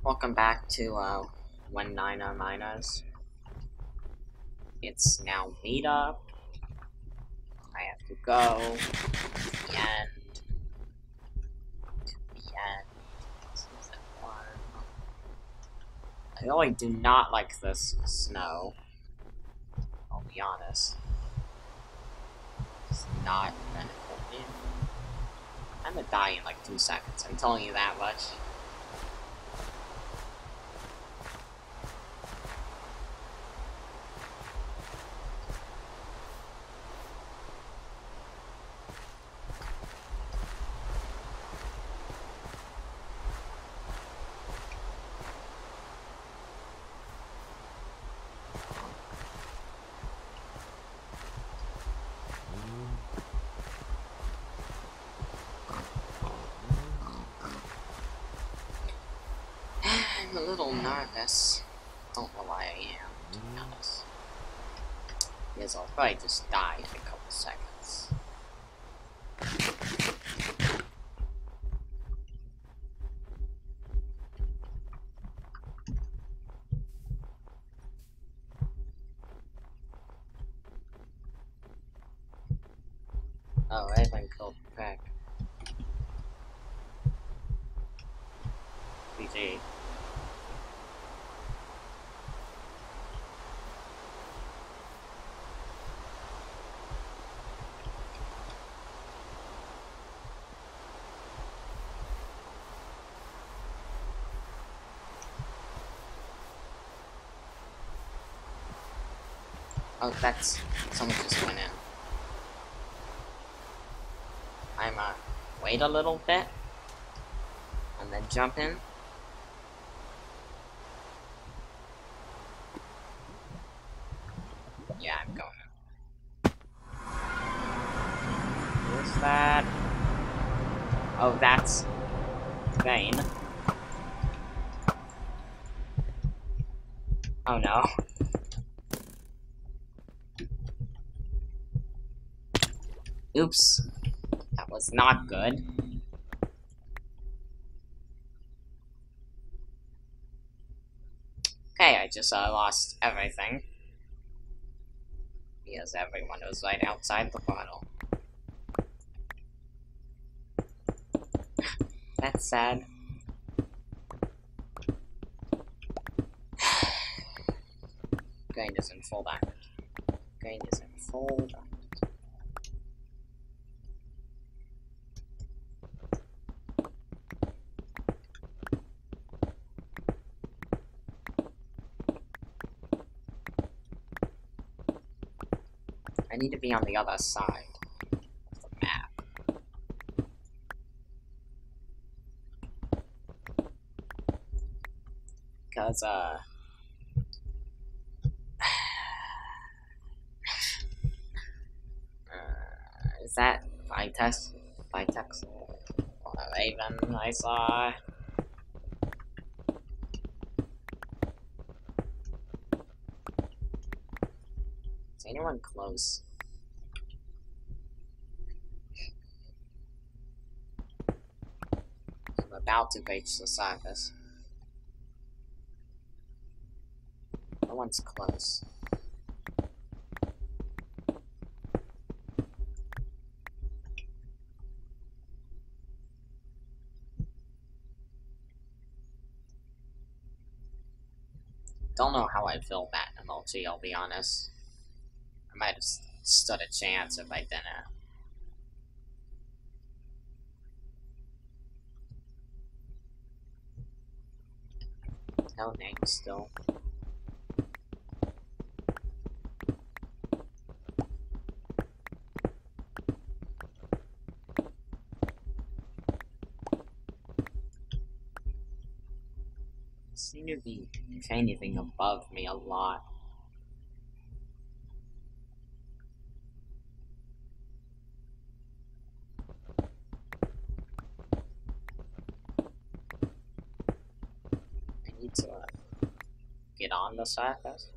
Welcome back to When Niner Miners. It's now meetup. I have to go to the end. To the end. Season 1. I really do not like this snow. I'll be honest. It's not benefiting. I'm gonna die in like 2 seconds. I'm telling you that much. I'm a little nervous. Don't know why I am, to be honest. Because I'll probably just die in a couple seconds. Oh, I've been killed back. GG. Oh, that's... someone just went in. I'm, wait a little bit. And then jump in. Yeah, I'm going in. Where's that? Oh, that's... Vane. Oh no. Oops. That was not good. Okay, I just lost everything. Because everyone was right outside the portal. That's sad. Going is in full damage. Going is in full damage. I need to be on the other side of the map. Because, is that Vitex? Vitex? Or a Raven I saw? Is anyone close? I'm about to reach the surface. No one's close. Don't know how I'd feel that emoji, I'll be honest. I might have stood a chance if I didn't. No name still. Seem to be, if anything, above me a lot. I need to get on the surface.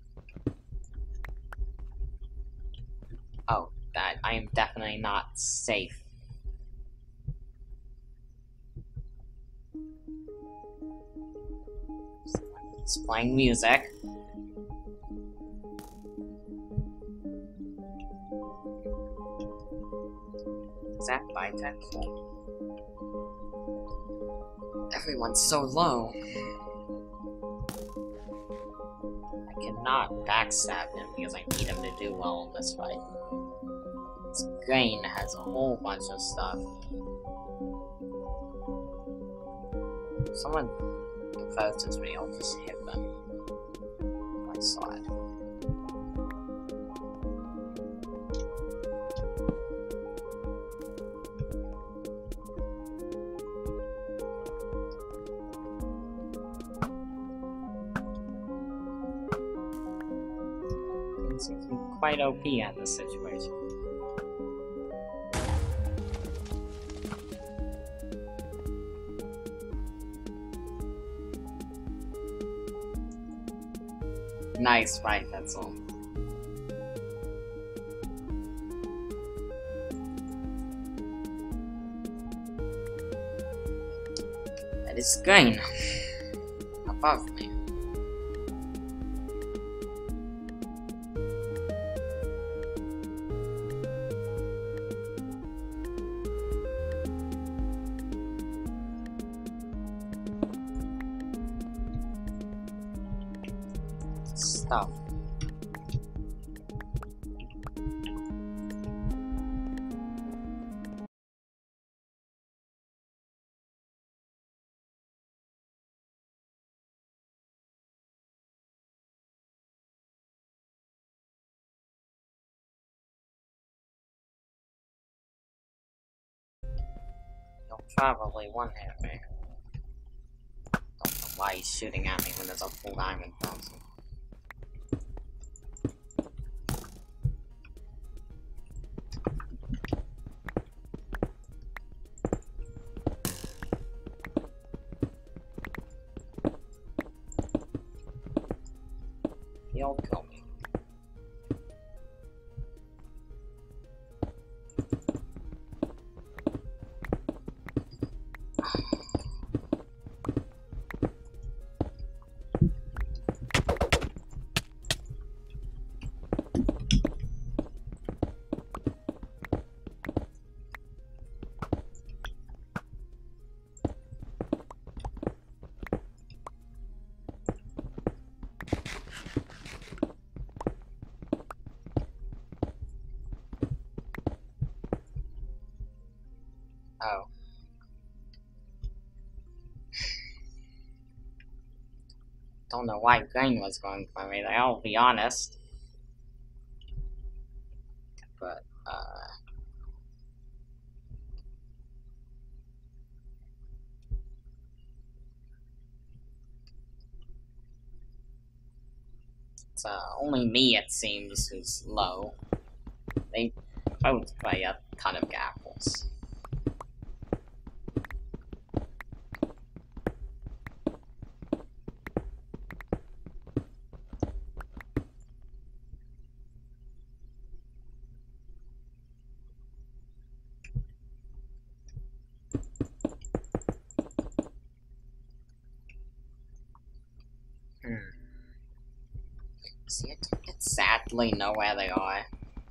Oh, that I am definitely not safe. It's playing music. Is that bisexual? Everyone's so low. I cannot backstab him because I need him to do well in this fight. His grain has a whole bunch of stuff. If someone approaches me, I'll just hit them. I saw it. It seems to be quite OP at this situation. Nice fight, that's all. That is grain above me. Stuff. He'll probably one-hit me. Don't know why he's shooting at me when there's a full diamond thousand. He'll kill me. Oh. Don't know why grain was going for me there, I'll be honest. But, it's, only me, it seems, who's low. They both play a ton of apples. See, I sadly know where they are.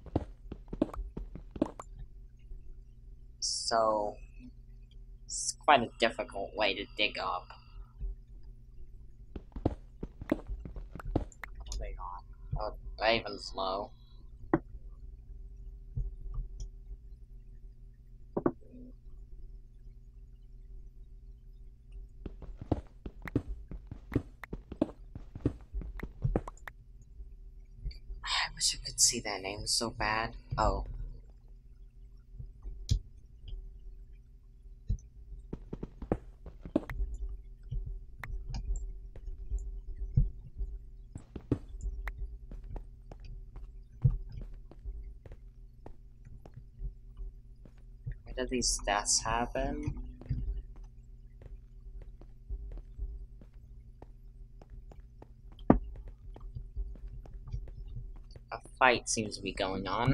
So, it's quite a difficult way to dig up. What are they on? Oh, Raven's low. I wish I could see their names so bad. Oh. Where did these deaths happen? A fight seems to be going on.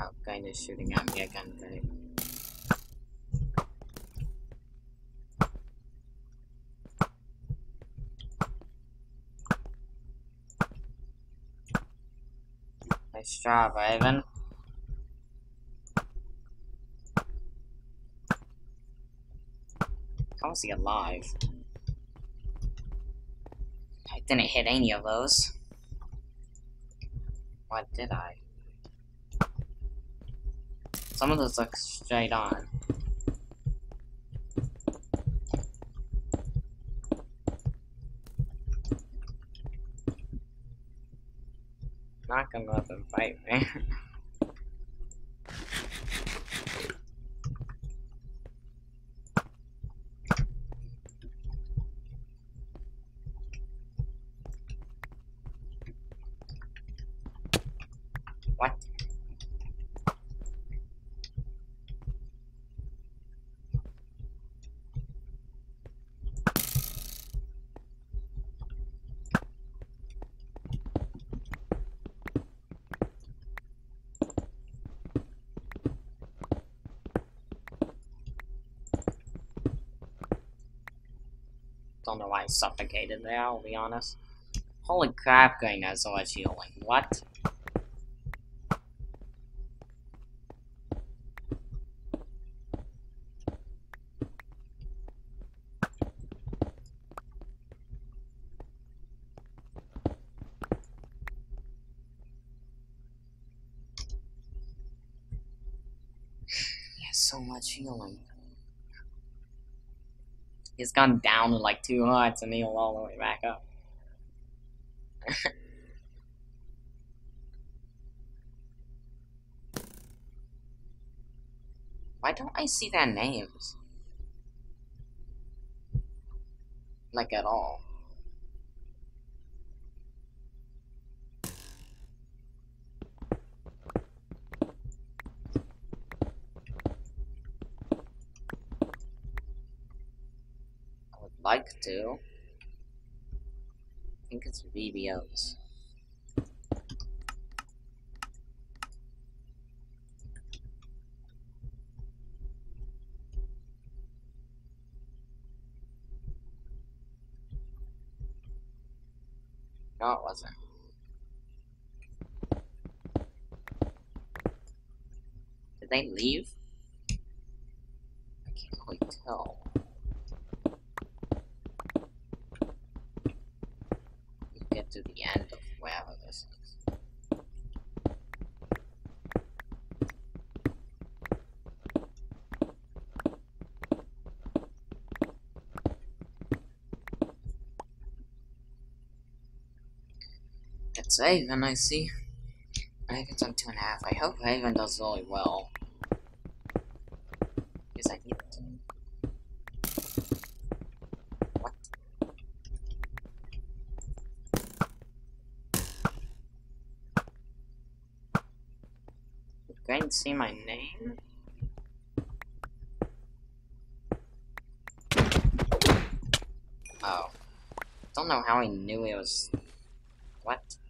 Oh, kind of shooting at me again, right? Nice job, Ivan. How was he alive? I didn't hit any of those. What did I? Some of those look straight on. Not gonna let them fight me. What? Don't know why I suffocated there, I'll be honest. Holy crap, going has so much healing. What? He has so much healing. He's gone down with like 2 hearts and healed all the way back up. Why don't I see their names? Like at all. I would like to. I think it's VBOs. No, it wasn't. Did they leave? I can't really tell. You get to the end of wherever this is. It's Haven, I see. Haven's on 2.5. I hope Haven does really well. Because I need it to. What? You going to see my name? Oh. Don't know how he knew it was. What?